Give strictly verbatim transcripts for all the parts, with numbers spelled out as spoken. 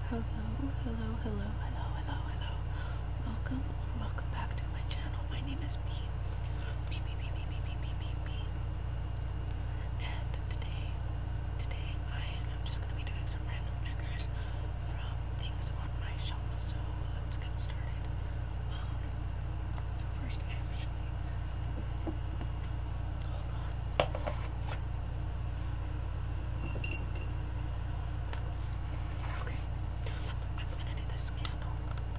Hello, hello, hello, hello, hello, hello. Welcome, welcome back to my channel. My name is P. P, P, P, P, P, P, P, P, P. And today, today I am just going to be doing some random triggers from things on my shelf. So let's get started. Um, so first I actually, hold on. Okay, I'm going to do this candle.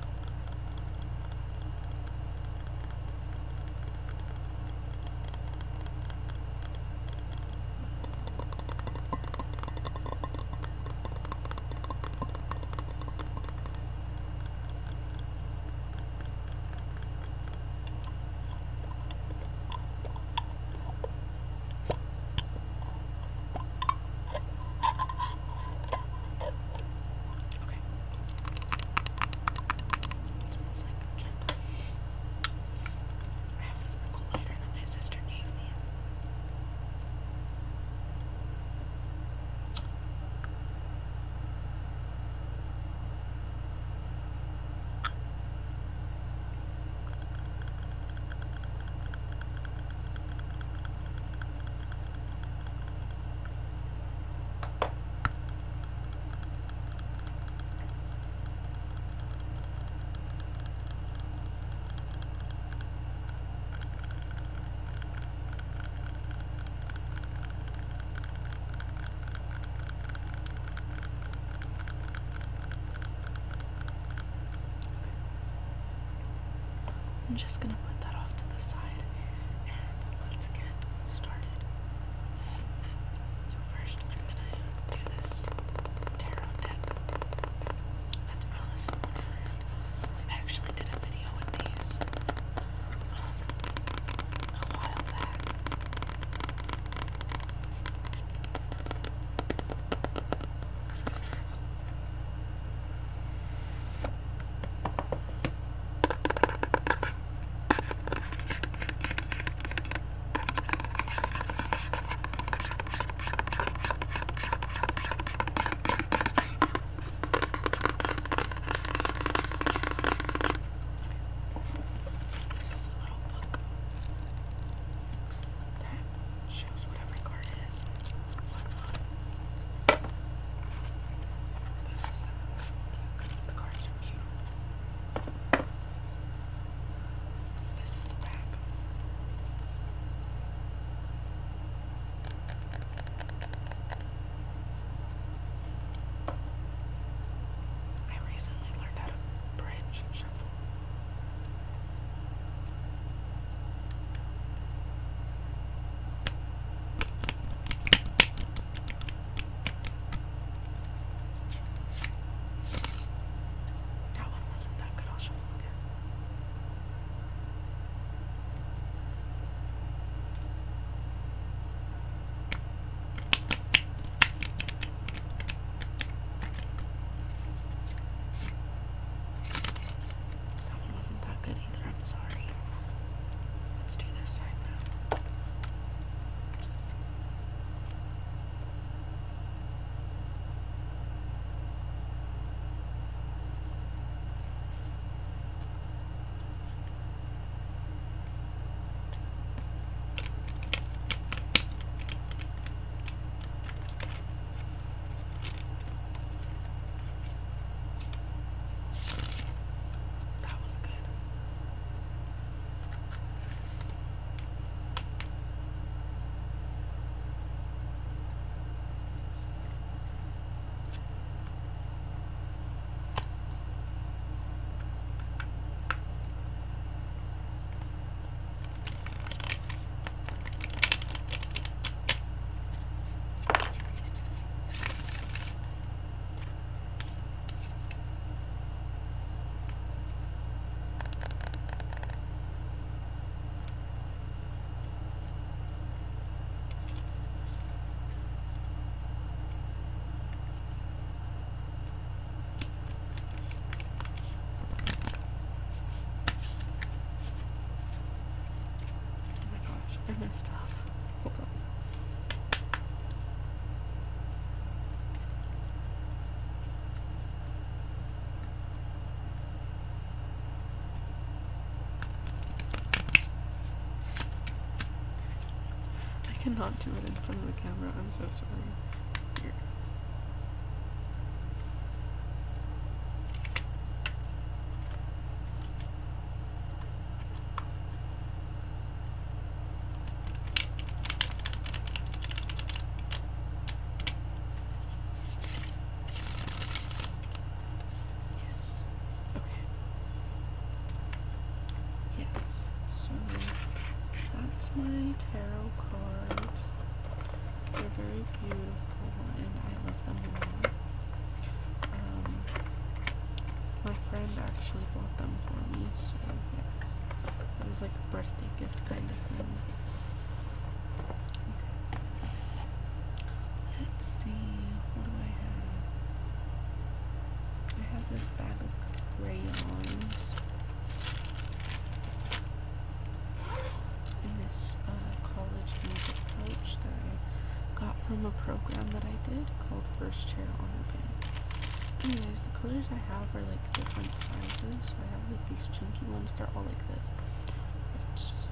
Okay. It smells like a candle. I have this nickel lighter that my sister gave me. I'm just gonna put that off to the side and let's get started. So first I'm gonna do this tarot deck. That's Alice in Wonderland. I actually did a video with these um, a while back. not do it in front of the camera. I'm so sorry. Here. Yes. Okay. Yes. So that's my tarot cards. They're very beautiful and I love them a lot. Um, my friend actually bought them for me, so yes. It was like a birthday gift kind of thing. Okay. Let's see, what do I have? I have this bag of crayons. In this uh, college music pouch that I got from a program that I did called First Chair Honor Band. Anyways, the colors I have are like different sizes, so I have like these chunky ones, they're all like this. It's just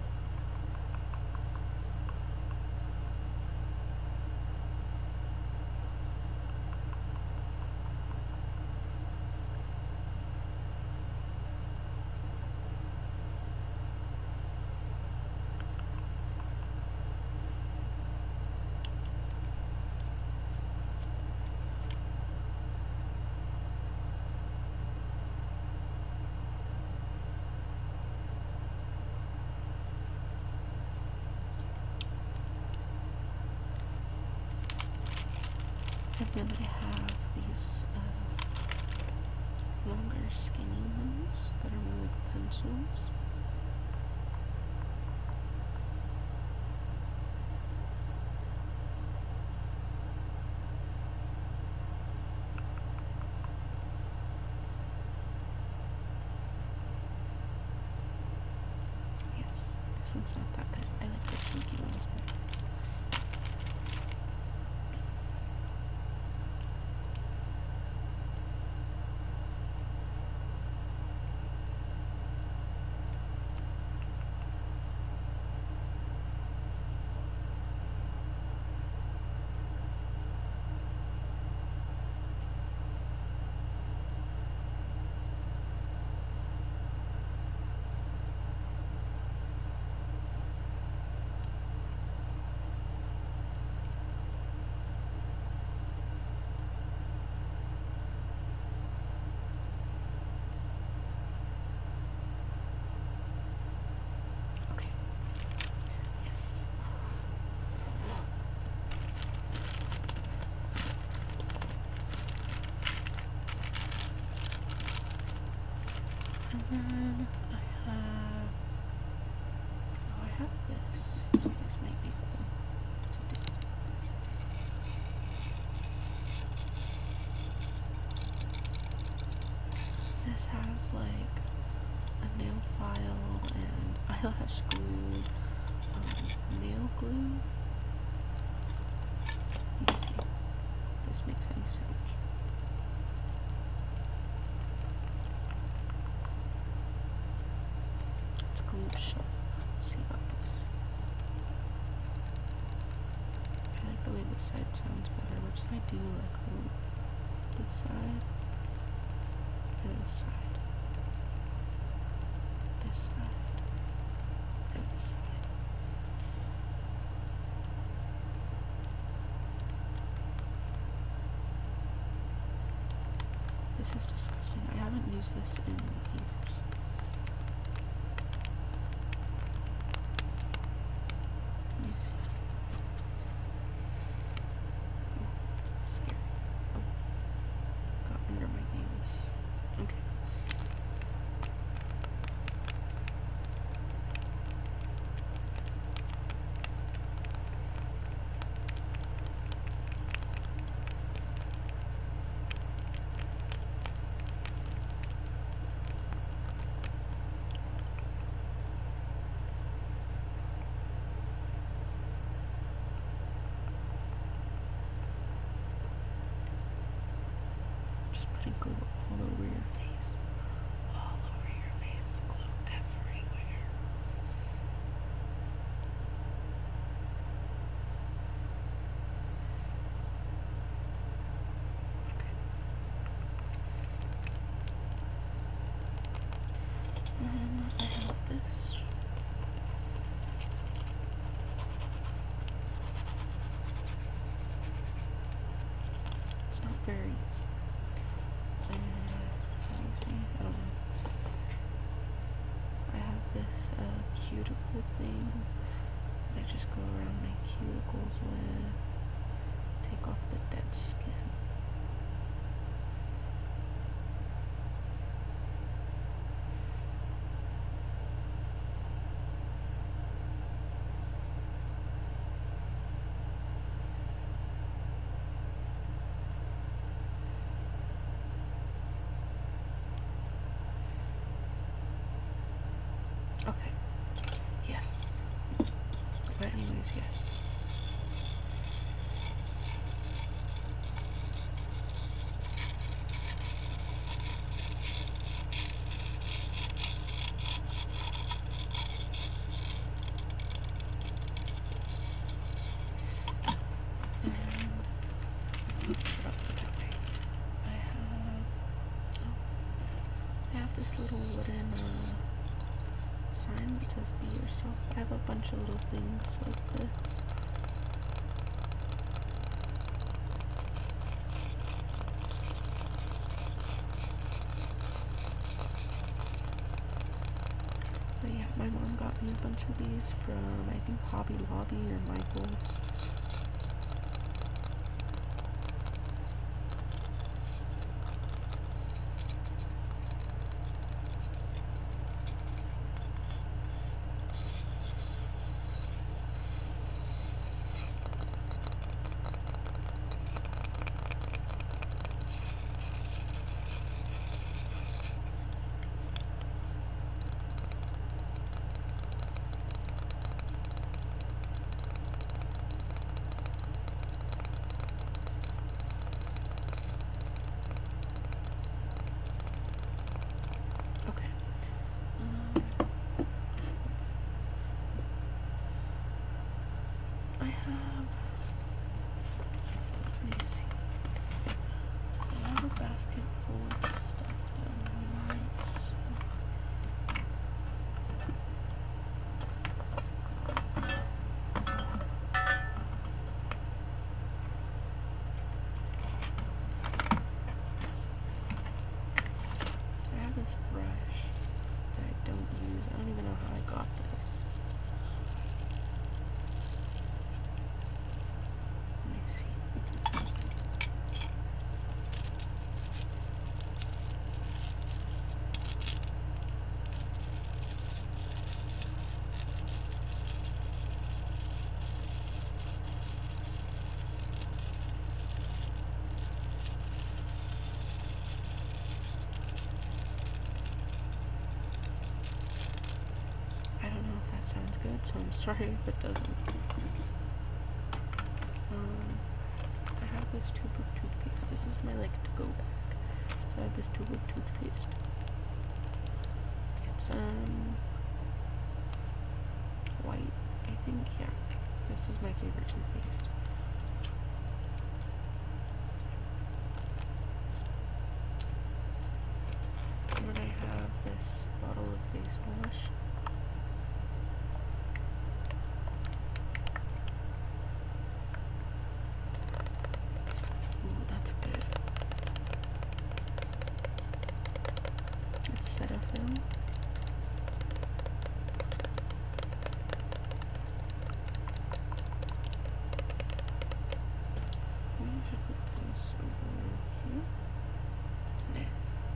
and then I have these uh, longer skinny ones that are more like pencils. Yes, this one's not that good. I like the chunky ones better. And then I have, oh, I have this. This might be cool to do. This has like a nail file and eyelash glue, um, nail glue. Let me see if this makes any sense. Shut. See about this. I like the way this side sounds better, which I do like oh, this side or this side. This side or this side. This is disgusting. I haven't used this in years. Putting glue all over your face. All over your face. Glue everywhere. very, uh, how do you say? I don't know. I have this uh, cuticle thing that I just go around my cuticles with, take off the dead skin. Okay. Yes. But anyways, yes. And what else would I make? I have oh, I have this little wooden uh sign that says be yourself. I have a bunch of little things like this. But yeah, my mom got me a bunch of these from, I think, Hobby Lobby or Michael's. I have, let me see, I have a basket full of stuff down here. I have this brush that I don't use. I don't even know how I got this. Sounds good, so I'm sorry if it doesn't. Um, I have this tube of toothpaste. This is my like to-go bag. So I have this tube of toothpaste. It's um white, I think. Yeah, this is my favorite toothpaste. And then I have this bottle of face wash. Cetaphil. We should put this over here. There.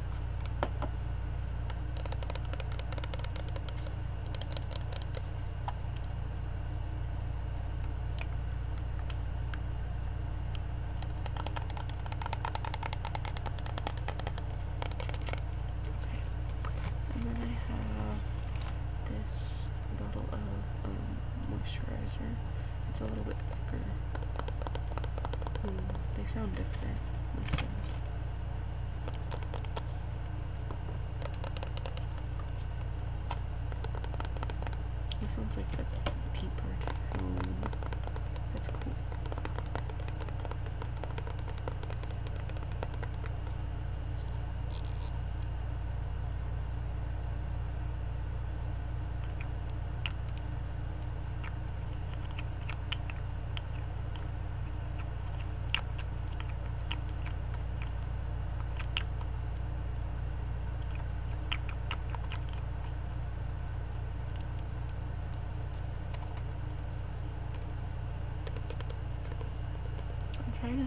Moisturizer. It's a little bit thicker. Ooh, they sound different. Listen. This one's like a deeper tone. It's cool.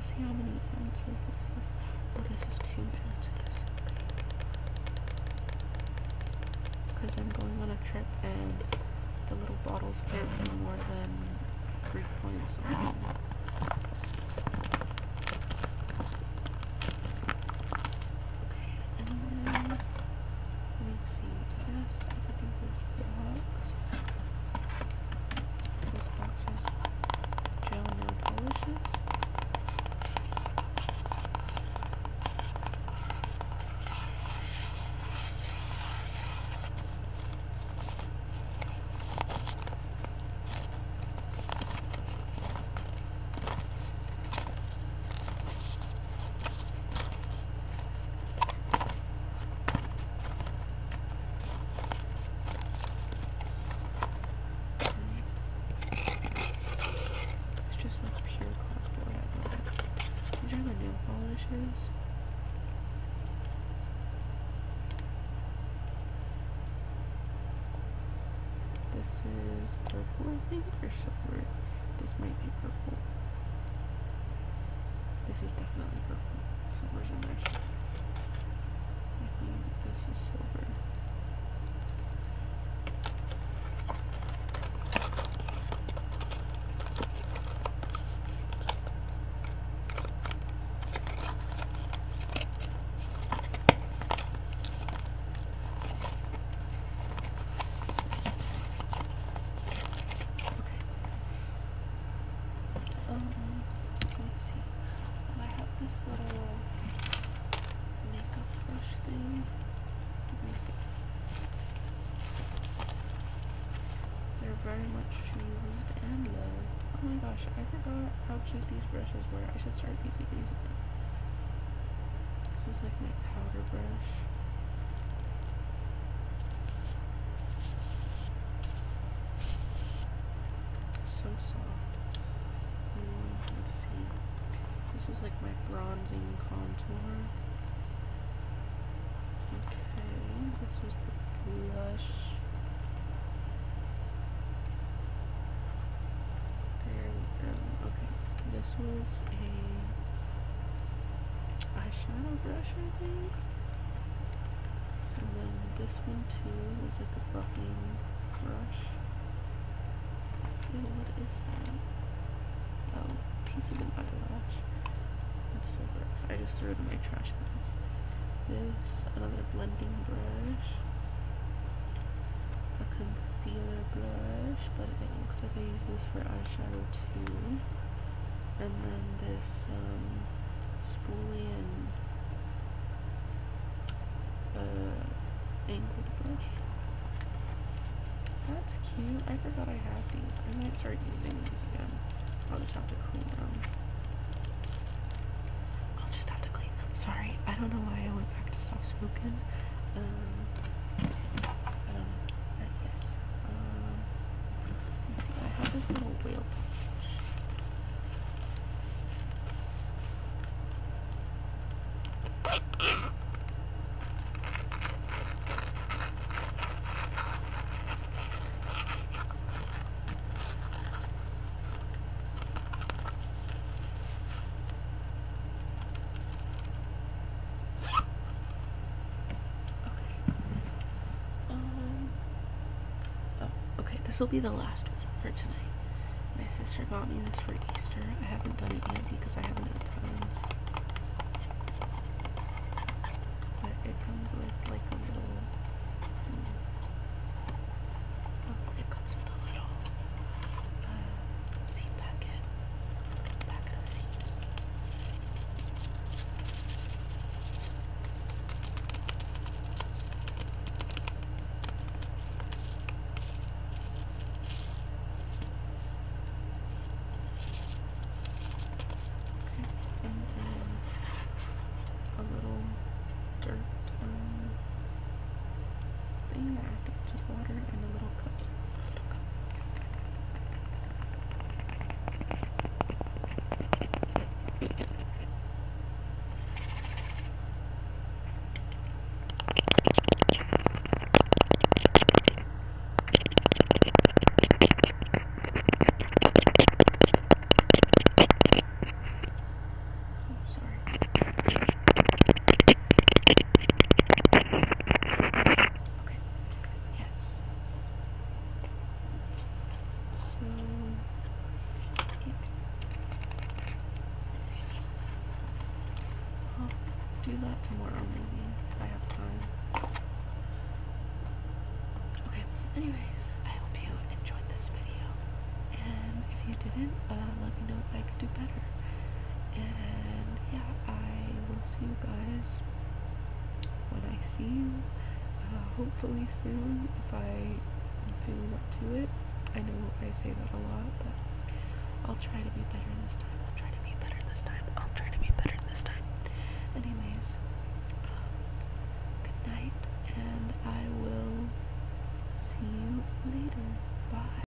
to see how many ounces this is. Oh, this is two ounces. Because I'm going on a trip and the little bottles can't be more than three point something. Okay, and then let me see. Yes, I could do this box. This box is gel nail polishes. Polishes. This is purple, I think, or silver. This might be purple. This is definitely purple. Silver's in there. I think this is silver. This little makeup brush thing. They're very much used and loved. Oh my gosh, I forgot how cute these brushes were. I should start using these again. This is like my powder brush. So soft. Mm, let's see. This was like my bronzing contour. Okay, this was the blush. There we go. Okay, this was a eyeshadow brush, I think. And then this one too was like a buffing brush. Ew, what is that? Oh, piece of an eyelash. So gross. I just threw it in my trash cans. This, another blending brush, a concealer blush, but it looks like I use this for eyeshadow too. And then this um, spoolie and uh, angled brush. That's cute. I forgot I have these. I might start using these again. I'll just have to clean them. Sorry, I don't know why I went back to soft spoken. Um, I don't know. But yes. Um, let me see. I have this little whale brush. This will be the last one for tonight. My sister got me this for Easter. I haven't done it yet because I haven't had time. But it comes with like a little... Oh, it comes with a little uh, seed packet. Packet of seeds. maybe, if I have time. Okay, anyways, I hope you enjoyed this video, and if you didn't, uh, let me know if I could do better. And yeah, I will see you guys when I see you, uh, hopefully soon, if I am feeling up to it. I know I say that a lot, but I'll try to be better this time. I'll try to be better this time. I'll try to